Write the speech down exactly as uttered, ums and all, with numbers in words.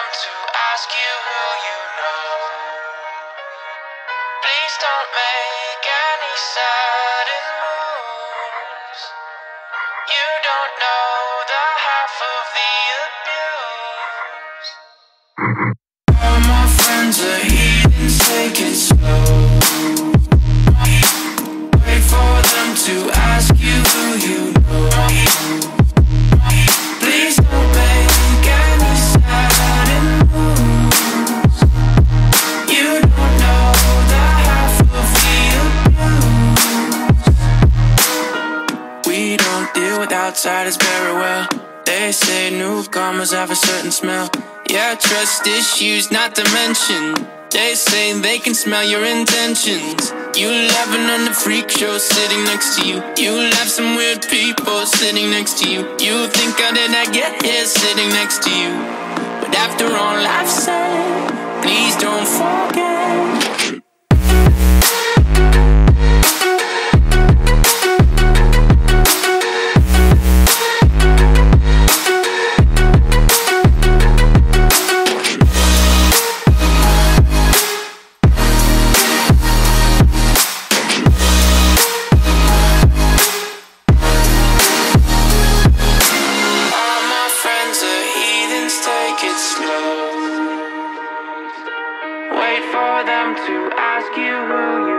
them to ask you who you know. Please don't make any sudden moves. You don't know the half of the abuse. All my friends are heathens, take it slow. Wait for them to ask you who you know. Please don't make any sudden moves. You don't know the half of the abuse. We don't deal with outsiders very well. They say newcomers have a certain smell. Yeah, trust issues not to mention. They say they can smell your intentions. You laughing on the freak show sitting next to you. You have some weird people sitting next to you. You think how did I get here sitting next to you? But after all I've said, please don't forget. Wait for them to ask you who you